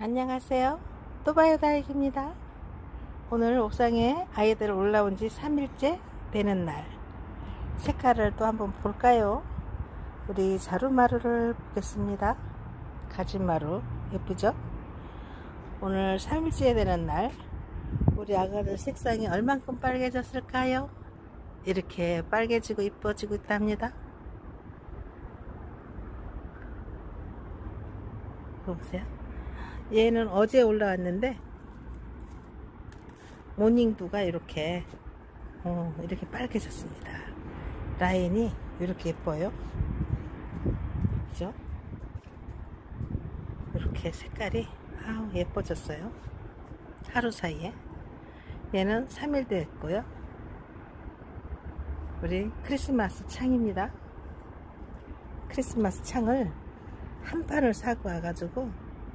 안녕하세요. 또봐요 다육입니다. 오늘 옥상에 아이들 올라온 지 3일째 되는 날, 색깔을 또 한번 볼까요? 우리 자루마루를 보겠습니다. 가지마루 예쁘죠? 오늘 3일째 되는 날, 우리 아가들 색상이 얼만큼 빨개졌을까요? 이렇게 빨개지고 이뻐지고 있답니다. 보세요. 얘는 어제 올라왔는데 모닝두가 이렇게 빨개졌습니다. 라인이 이렇게 예뻐요. 그죠? 이렇게 색깔이 예뻐졌어요. 하루 사이에. 얘는 3일 됐고요. 우리 크리스마스 창입니다. 크리스마스 창을 한 판을 사고 와가지고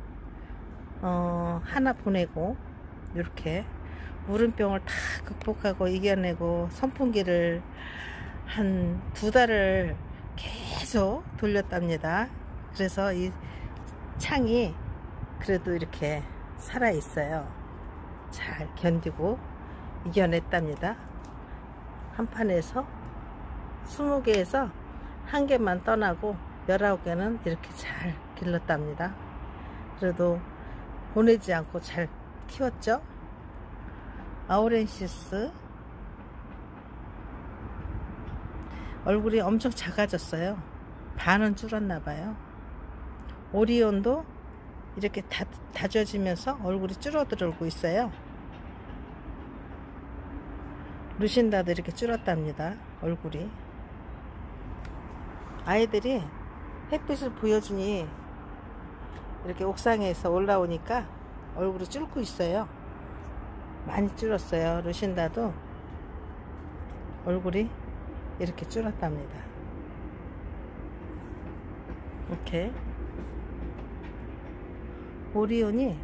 하나 보내고, 이렇게 물음병을 다 극복하고 이겨내고 선풍기를 한 2달을 계속 돌렸답니다. 그래서 이 창이 그래도 이렇게 살아 있어요. 잘 견디고 이겨냈답니다. 한 판에서 20개에서 1개만 떠나고 19개는 이렇게 잘 길렀답니다. 그래도 보내지 않고 잘 키웠죠. 아우렌시스 얼굴이 엄청 작아졌어요. 반은 줄었나봐요. 오리온도 이렇게 다져지면서 얼굴이 줄어들고 있어요. 루신다도 이렇게 줄었답니다. 얼굴이. 아이들이 햇빛을 보여주니 이렇게 옥상에서 올라오니까 얼굴이 줄고 있어요. 많이 줄었어요. 루신다도 얼굴이 이렇게 줄었답니다. 이렇게 오리온이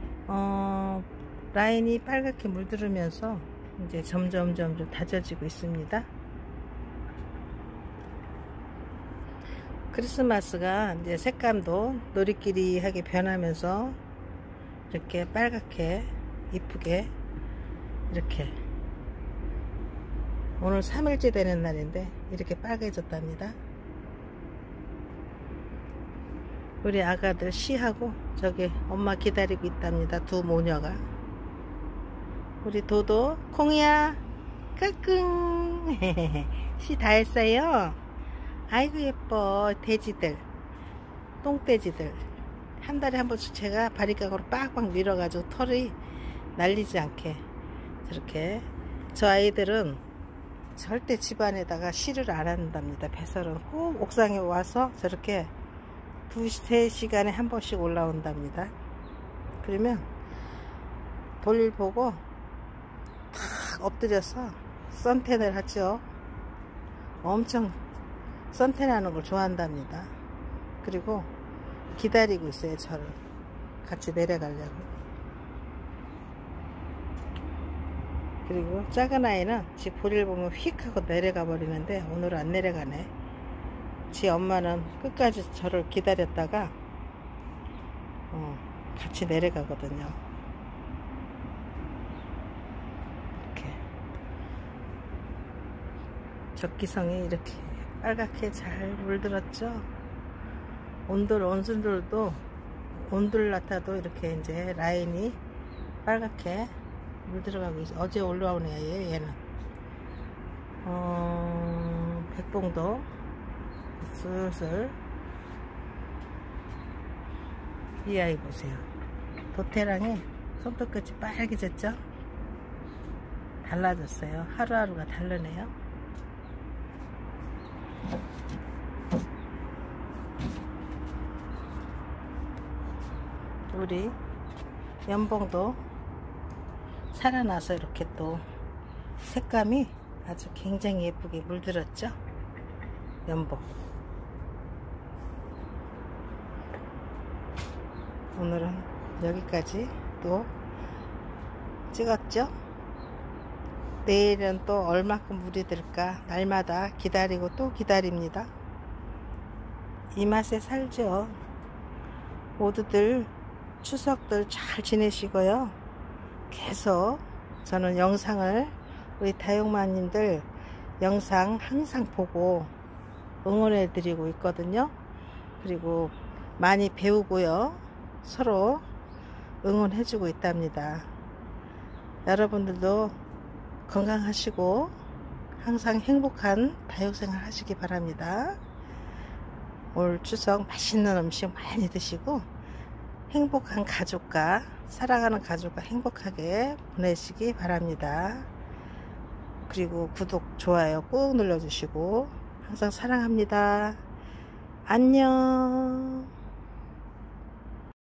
라인이 빨갛게 물들으면서 이제 점점 다져지고 있습니다. 크리스마스가 이제 색감도 노리끼리하게 변하면서 이렇게 빨갛게 이쁘게 이렇게, 오늘 3일째 되는 날인데 이렇게 빨개졌답니다. 우리 아가들 시하고 저기 엄마 기다리고 있답니다. 두 모녀가. 우리 도도, 콩이야 까꿍 시 다 했어요. 아이고 예뻐. 돼지들, 똥돼지들 한 달에 한 번씩 제가 바리깡으로 빡빡 밀어가지고 털이 날리지 않게 저렇게. 저 아이들은 절대 집안에다가 실을 안 한답니다. 배설은 꼭 옥상에 와서 저렇게 2~3시간에 한 번씩 올라온답니다. 그러면 볼일 보고 탁 엎드려서 선텐을 하죠. 엄청 선텐하는 걸 좋아한답니다. 그리고 기다리고 있어요. 저를 같이 내려가려고. 그리고 작은 아이는 지 볼일 보면 휙 하고 내려가 버리는데 오늘 안 내려가네. 지 엄마는 끝까지 저를 기다렸다가 같이 내려가거든요. 이렇게 적기성이 이렇게 빨갛게 잘 물들었죠. 온술들도, 온둘라타도 이렇게 이제 라인이 빨갛게 물들어가고 있어. 어제 올라온 애예요. 얘는 백봉도 슬슬. 이 아이 보세요. 도태랑이 손톱끝이 빨개졌죠. 달라졌어요. 하루하루가 다르네요. 우리 연봉도 살아나서 이렇게 또 색감이 아주 굉장히 예쁘게 물들었죠. 연봉. 오늘은 여기까지 또 찍었죠. 내일은 또 얼마큼 물이 들까 날마다 기다리고 또 기다립니다. 이 맛에 살죠. 모두들 추석들 잘 지내시고요. 계속 저는 영상을 우리 다육마님들 영상 항상 보고 응원해 드리고 있거든요. 그리고 많이 배우고요. 서로 응원해 주고 있답니다. 여러분들도 건강하시고 항상 행복한 다육생활 하시기 바랍니다. 올 추석 맛있는 음식 많이 드시고 행복한 가족과 사랑하는 가족과 행복하게 보내시기 바랍니다. 그리고 구독, 좋아요 꾹 눌러주시고 항상 사랑합니다. 안녕.